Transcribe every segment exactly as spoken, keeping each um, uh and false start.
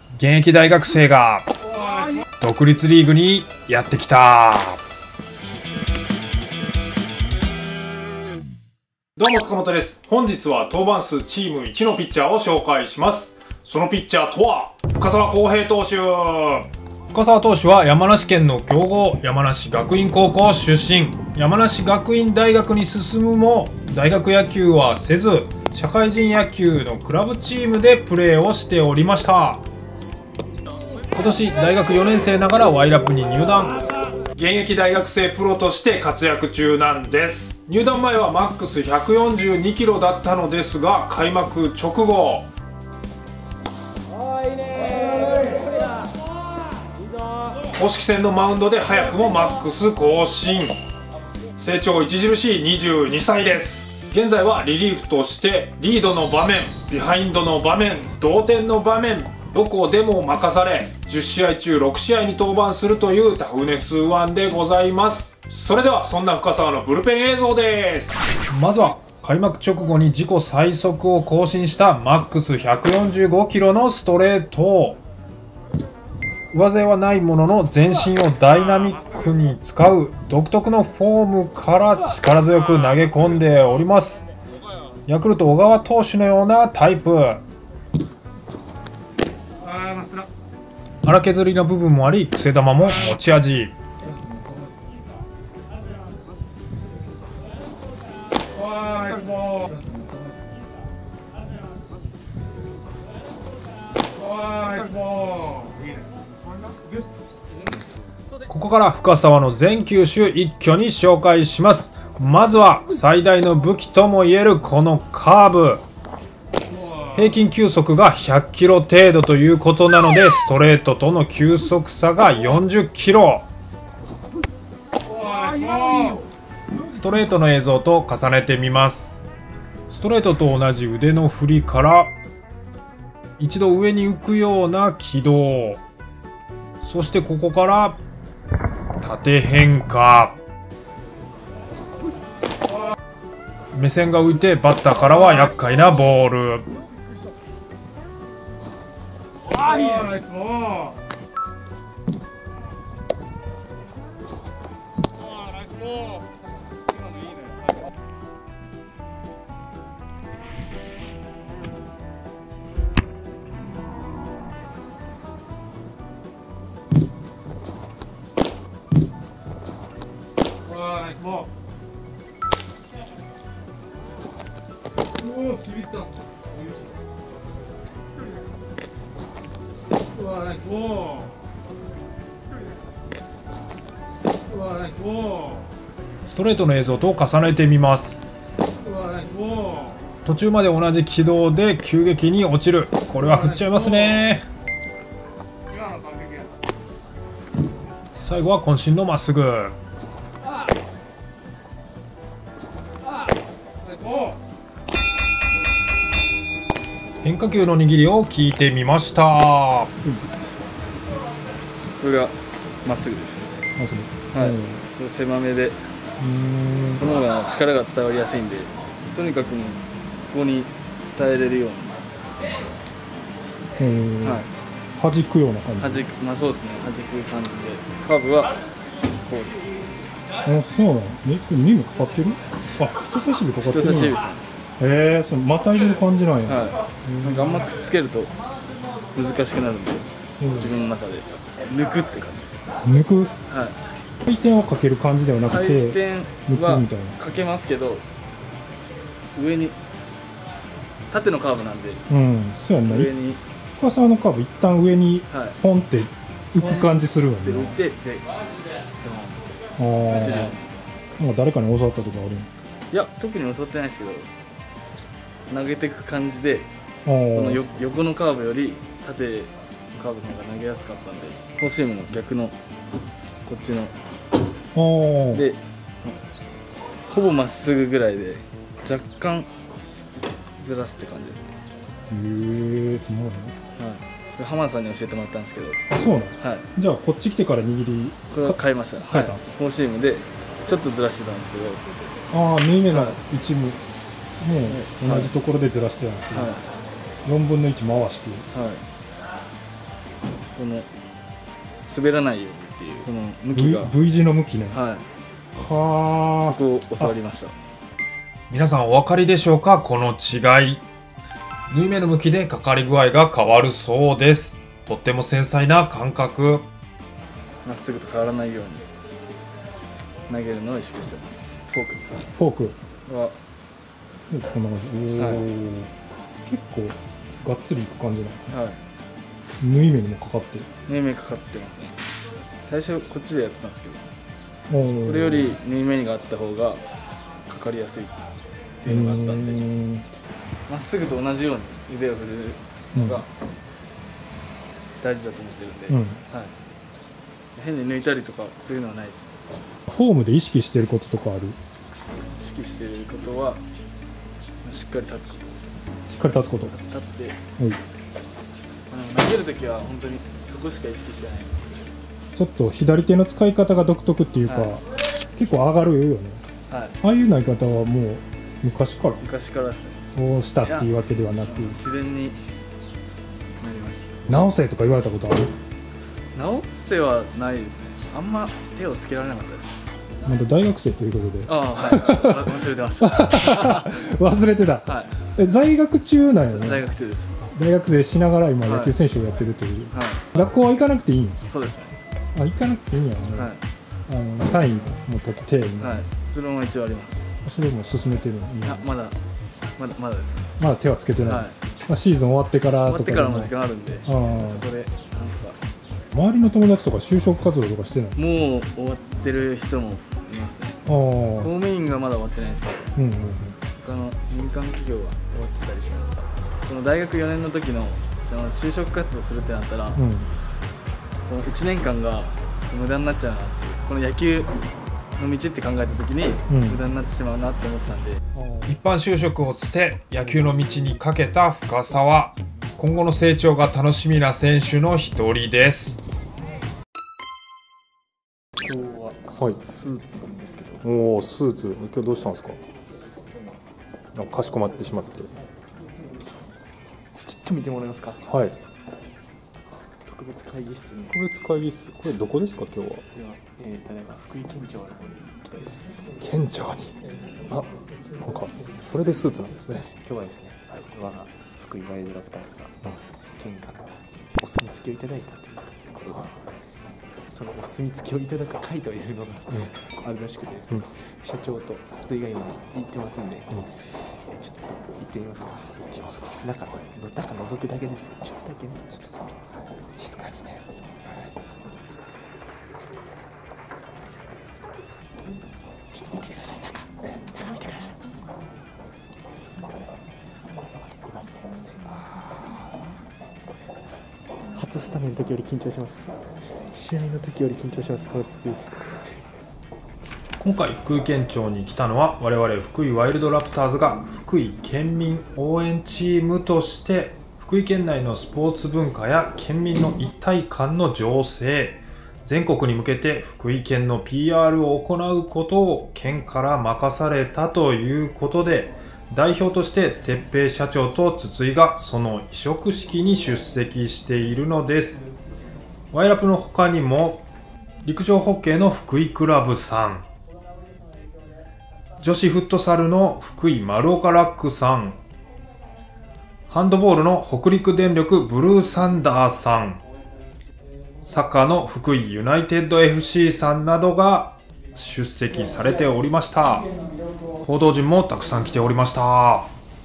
現役大学生が独立リーグにやってきた。 どうも塚本です。本日は登板数チームいちのピッチャーを紹介します。そのピッチャーとは深沢康平投手。 深沢投手は山梨県の強豪山梨学院高校出身。山梨学院大学に進むも大学野球はせず、社会人野球のクラブチームでプレーをしておりました。今年大学よねん生ながらワイラップに入団。 現役大学生プロとして活躍中なんです。入団前はマックスひゃくよんじゅうにキロだったのですが、開幕直後公式戦のマウンドで早くもマックス更新。成長著しいにじゅうにさいです。現在はリリーフとしてリードの場面、ビハインドの場面、同点の場面、どこでも任されじゅっしあい中ろくしあいに登板するというタフネスワンでございます。それではそんな深沢のブルペン映像です。 まずは開幕直後に自己最速を更新したマックスひゃくよんじゅうごキロのストレート。上背はないものの全身をダイナミックに使う独特のフォームから力強く投げ込んでおります。ヤクルト小川投手のようなタイプ。荒削りな部分もあり、癖球も持ち味。ここから深沢の全球種一挙に紹介します。まずは最大の武器ともいえるこのカーブ。平均球速がひゃっキロ程度ということなので、ストレートとの球速差がよんじゅっキロ。ストレートの映像と重ねてみます。ストレートと同じ腕の振りから一度上に浮くような軌道、そしてここから縦変化。目線が浮いてバッターからは厄介なボール。ストレートの映像と重ねてみます。途中まで同じ軌道で急激に落ちる。これは振っちゃいますね。最後は渾身のまっすぐ。変化球の握りを聞いてみました。 これがまっすぐです。 まっすぐ。 はい。これ狭めで、この方が力が伝わりやすいんで、とにかくここに伝えれるように。はい。 弾くような感じ。 弾く、まあそうですね。弾く感じで、カーブはこうです。 あ、そうなの。え、これ耳かかってる？あ、人差し指かかってる。 人差し指ですね。 へえ、そのまた入れる感じなんや。 はい。なんかあんまくっつけると難しくなるんで、自分の中で抜くって感じです。 抜く？ はい。 回転をかける感じではなくて、 回転はかけますけど、上に縦のカーブなんで、 うん、そうやんな。 上に深沢のカーブ一旦上にポンって浮く感じするよね。 で浮いてでドーンって落ちるように。 なんか誰かに教わったことある？ いや、特に教わってないですけど、投げていく感じで、このよ横のカーブより縦のカーブの方が投げやすかったんで、フォーシームの逆のこっちので、ほぼまっすぐぐらいで若干ずらすって感じですね。 へえ、そうなの？ はい。浜田さんに教えてもらったんですけど。 あ、そうなの？ はい。 じゃあこっち来てから握りこれは変えました。 変えた。 はい、フォーシームでちょっとずらしてたんですけど。 ああ、縫い目の一部も同じところでずらしてたんだけど、はい、よんぶんのいち回して。 はい。 この滑らないようにっていうこの向きが V, V 字の向きね。 はい。 はあ。 そこを教わりました。 皆さんお分かりでしょうか、この違い。縫い目の向きでかかり具合が変わるそうです。とっても繊細な感覚。 まっすぐと変わらないように投げるのを意識してます。フォークですね。 フォークはこんな感じ。おお、 はい、 結構がっつりいく感じなの。 はい。 縫い目にもかかってる。 縫い目かかってますね。最初こっちでやってたんですけど、 ここれより縫い目があった方がかかりやすいっていうのがあったんで、まっすぐと同じように腕を振るのが大事だと思ってるんで、 うん、 はい、変に抜いたりとかそういうのはないです。 フォームで意識してることとかある？ 意識していることはしっかり立つことです。 しっかり立つこと。 立って、 はい、 あの投げるときは本当にそこしか意識してない。 ちょっと左手の使い方が独特っていうか、はい、結構上がるよね。 はい、 ああいう投げ方はもう昔から昔からですね。 そうしたっていうわけではなく自然になりました。 直せとか言われたことある？ 直せはないですね。あんま手をつけられなかったです。 まだ大学生ということで。 ああ、はい、忘れてました。 忘れてた。 はい、 え、在学中なんよね。 在学中です。 大学生しながら今野球選手をやってるという、はい、学校は行かなくていいん？ そうですね。 あ、行かなくていいんやね、はい、あの単位も取って、 はい、卒論は一応あります。 それも進めてるの？ いや、まだまだまだですね。 まだ手はつけてない。はい、まあ、シーズン終わってからとか。 終わってからも時間あるんで、そこでなんとか。 周りの友達とか就職活動とかしてない？ もう終わってる人もいますね。公務員がまだ終わってないんですけど、うんうんうん、他の民間企業が終わってたりします。この大学よねんの時のその就職活動するってなったら、うん、そのいちねんかんが無駄になっちゃうなっていう、この野球の道って考えた時に無駄になってしまうなって思ったんで、 うん、一般就職を捨て野球の道にかけた深沢、今後の成長が楽しみな選手の一人です。 今日はスーツなんですけど、 はい、おお、スーツ、今日どうしたんですか？なんかかしこまってしまって。 ちょっと見てもらえますか？ はい。 特別会議室に。 特別会議室、これどこですか今日は？ では、えー、ただいま福井県庁の方に来ております。 県庁に。あ、なんかそれでスーツなんですね。 今日はですね、はい、我が福井ワイルドラプターズが県からお墨付きをいただいたということが、そのお墨付きをいただく会というのが、うん、あるらしくてですね、うん、社長と筒井が今行ってますんで、うん、ちょっと行ってみますか。行ってみますか。中の中覗くだけですよ。ちょっとだけね。ちょっとだけ静かにね。ちょっと見てください。中中見てください。初スタメンの時より緊張します。試合の時より緊張します。この筒井。 今回福井県庁に来たのは我々福井ワイルドラプターズが福井県民応援チームとして福井県内のスポーツ文化や県民の一体感の醸成、全国に向けて福井県の ピーアール を行うことを県から任されたということで、代表として哲平社長と筒井がその委嘱式に出席しているのです。ワイラプの他にも陸上ホッケーの福井クラブさん、女子フットサルの福井丸岡ラックさん、ハンドボールの北陸電力ブルーサンダーさん、サッカーの福井ユナイテッド エフシー さんなどが出席されておりました。報道陣もたくさん来ておりました。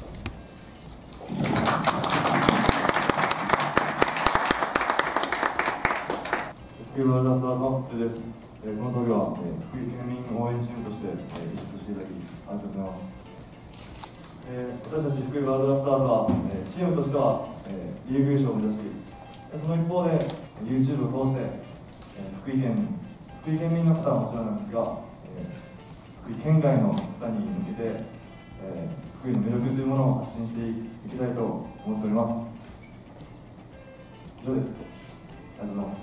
福井ワイルドラプターズの筒井です。この度は福井県民応援チームとして委嘱していただきありがとうございます。私たち福井ワイルドラプターズはチームとしてはリーグ優勝を目指し、その一方で YouTube を通して福井県福井県民の方はもちろんなんですが、福井県外の方に向けて福井の魅力というものを発信していきたいと思っております。以上です。ありがとうございます。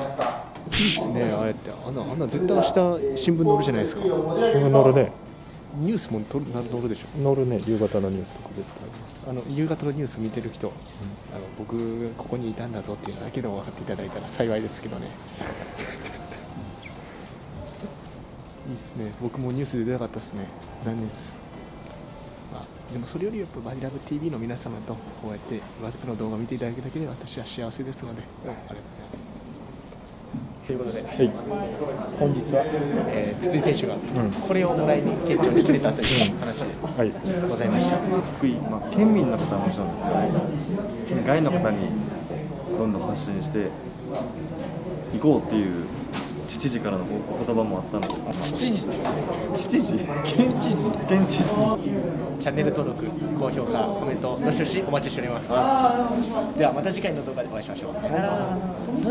いいっすね、ああやってあんな、あんな絶対明日新聞載るじゃないですか。 新聞載るね。 ニュースも撮るな乗るでしょ。 乗るね、夕方のニュースとか絶対。 あの夕方のニュース見てる人、うん、あの僕ここにいたんだぞっていうのだけでも分かっていただいたら幸いですけどね。いいですね。僕もニュースで出なかったですね。残念です。まあ、でもそれよりやっぱバディラブ ティーブイ の皆様とこうやって私の動画を見ていただけるだけで私は幸せですので、うん、ありがとうございます。ということで、はい、本日は、えー、筒井選手がこれをもらいに県庁に来れたという話でございました。 福井、まあ、県民の方はもちろんですけど、県外の方にどんどん発信していこうっていう知事からのお言葉もあったので。 知事知事県知事県知事チャンネル登録、高評価、コメント、どしどしお待ちしております。ではまた次回の動画でお会いしましょう。さよなら。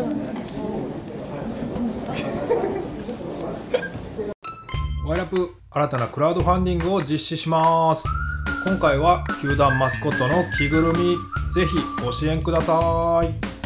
ワイラップ新たなクラウドファンディングを実施します。今回は球団マスコットの着ぐるみ、ぜひご支援ください。